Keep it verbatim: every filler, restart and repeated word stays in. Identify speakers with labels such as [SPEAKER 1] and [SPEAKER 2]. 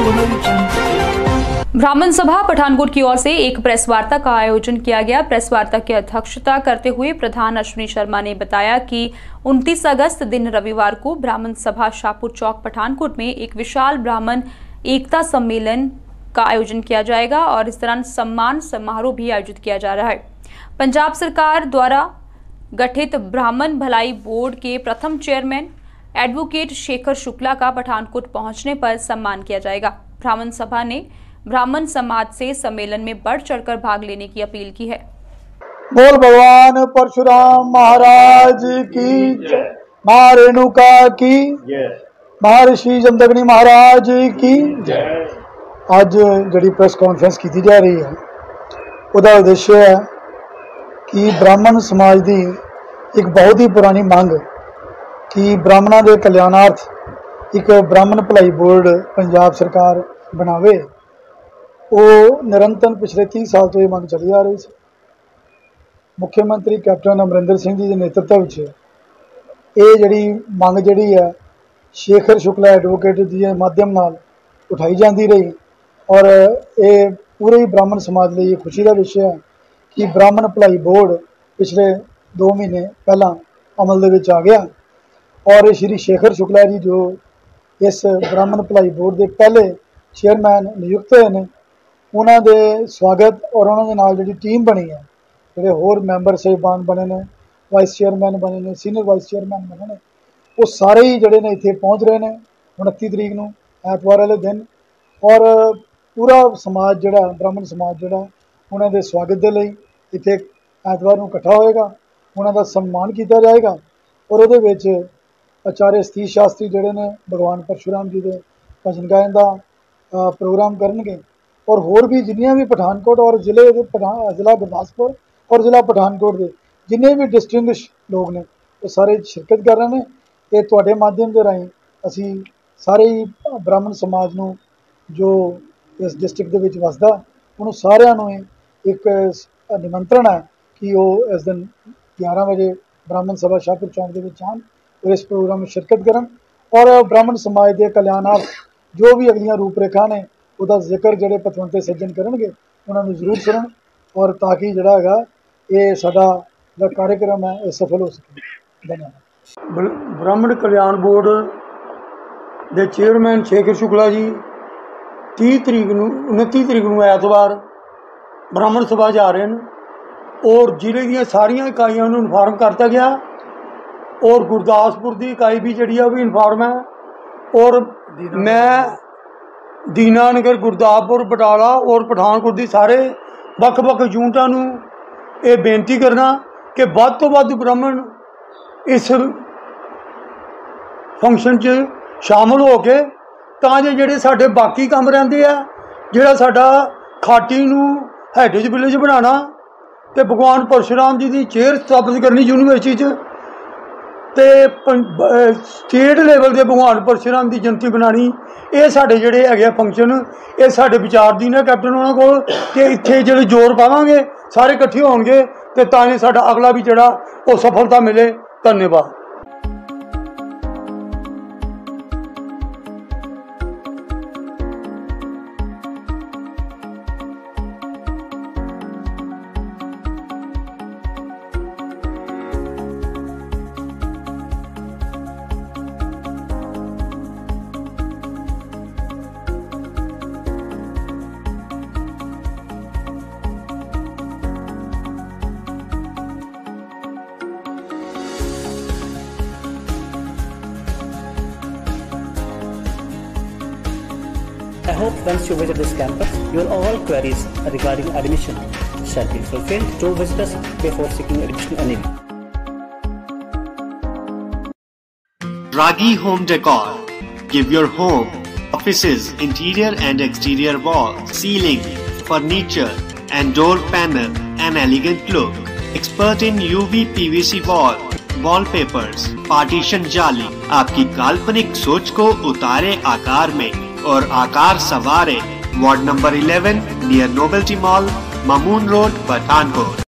[SPEAKER 1] ब्राह्मण सभा पठानकोट की ओर से एक प्रेस वार्ता का आयोजन किया गया। प्रेस वार्ता की अध्यक्षता करते हुए प्रधान अश्विनी शर्मा ने बताया कि उनतीस अगस्त दिन रविवार को ब्राह्मण सभा शाहपुर चौक पठानकोट में एक विशाल ब्राह्मण एकता सम्मेलन का आयोजन किया जाएगा और इस दौरान सम्मान समारोह भी आयोजित किया जा रहा है। पंजाब सरकार द्वारा गठित ब्राह्मण भलाई बोर्ड के प्रथम चेयरमैन एडवोकेट शेखर शुक्ला का पठानकोट पहुंचने पर सम्मान किया जाएगा। ब्राह्मण सभा ने ब्राह्मण समाज से सम्मेलन में बढ़ चढ़कर भाग लेने की अपील की है।
[SPEAKER 2] बोल भगवान परशुराम महाराज की जय, मां रेणुका की जय, महर्षि जमदग्नि महाराज की जय। आज जी प्रेस कॉन्फ्रेंस की जा रही है, उसका उद्देश्य है कि ब्राह्मण समाज की एक बहुत ही पुरानी मांग कि ब्राह्मणों के कल्याणार्थ एक ब्राह्मण भलाई बोर्ड पंजाब सरकार बनावे, वो निरंतर पिछले तीस साल तो ये मांग चली आ रही है। मुख्यमंत्री कैप्टन अमरिंदर सिंह जी के नेतृत्व में ये जी मांग जी है शेखर शुक्ला एडवोकेट के माध्यम नाल उठाई जाती रही और ये पूरे ब्राह्मण समाज लिए खुशी का विषय है कि ब्राह्मण भलाई बोर्ड पिछले दो महीने पहला अमल दे विच आ गया और श्री शेखर शुक्ला जी जो इस ब्राह्मण भलाई बोर्ड के पहले चेयरमैन नियुक्त हुए हैं, उन्होंने स्वागत और उन्होंने नाल जी टीम बनी है, जोड़े होर मैंबर साहिबान बने ने, वाइस चेयरमैन बने ने, सीनियर वाइस चेयरमैन बने ने, वो सारे ही जोड़े ने इत्थे पहुँच रहे हैं उनती तरीक नूं ऐतवार वाले दिन। और पूरा समाज जोड़ा ब्राह्मण समाज जोड़ा उन्होंने स्वागत के लिए इत्थे ऐतवार नूं इकट्ठा होएगा, उन्होंने सम्मान किया जाएगा और उहदे विच आचार्य सतीश शास्त्री जोड़े ने भगवान परशुराम जी के भजन गायन का प्रोग्राम करेंगे और होर भी जिन्नियां भी पठानकोट और जिले जिला गुरदासपुर और जिला पठानकोट के जिन्ने भी डिस्टिंग्विश लोग ने वो सारे शिरकत कर रहे हैं। ये तुहाडे माध्यम के राही असी सारे ही ब्राह्मण समाज नूं जो इस डिस्ट्रिक्ट दे विच वसदा उन्होंने सारिਆਂ ਨੂੰ एक निमंत्रण है कि वो इस दिन ग्यारह बजे ब्राह्मण सभा शाहपुर चौक के विच आन और इस प्रोग्राम में शिरकत करन और ब्राह्मण समाज के कल्याणार्थ जो भी अगलियां रूपरेखा ने उसका जिक्र जोड़े पतवंते सज्जन करेंगे उन्होंने जरूर सुनन और ताकि जोड़ा है ये साडा जो कार्यक्रम है ये सफल हो सके। धन्यवाद।
[SPEAKER 3] ब्राह्मण कल्याण बोर्ड के चेयरमैन शेखर शुक्ला जी तीस तरीक नूं उनती तरीक नूं ऐतवार ब्राह्मण सभा जा रहे हैं और जिले दी सारिया इकाइयों को इन्फॉर्म करता गया और गुरदासपुर की इकाई भी जी है भी इन्फॉर्म है और मैं दीनानगर गुरदासपुर बटाला और पठानकोट की सारे वक् वक् यूनिटां नूं ये बेनती करना कि वध तो वध ब्राह्मण इस फंक्शन च शामिल हो के तां जे जिहड़े साडे बाकी काम रहिंदे आ जिहड़ा साडा खाटी नूं हैरिटेज विलेज बनाना तो भगवान परशुराम जी की चेयर स्थापित करनी यूनीवर्सिटी ते स्टेट लेवल के भगवान परशुराम की जयंती बनानी, ये साढ़े जोड़े है फंक्शन ये साढ़े विचारधीन है कैप्टन उन्होंने को कि इत्थे जो जोर पावांगे सारे इकट्ठे होंगे तो तां साडा अगला भी जोड़ा वो सफलता मिले। धन्यवाद।
[SPEAKER 4] I hope once you visit this campus, your all queries regarding admission shall be fulfilled. Do visit us before seeking admission anyway.
[SPEAKER 5] Ragi Home Decor. Give your home, offices, interior and exterior walls, ceiling, furniture and door panel an elegant look. Expert in U V P V C wall, wallpapers, partition जाली आपकी काल्पनिक सोच को उतारे आकार में और आकार सवारे। Ward number eleven near novelty mall, Mamun road, Pathankot.